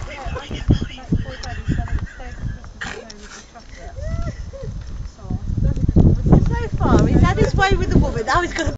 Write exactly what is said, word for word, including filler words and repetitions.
So far, he's had his way with the woman. Now he's got to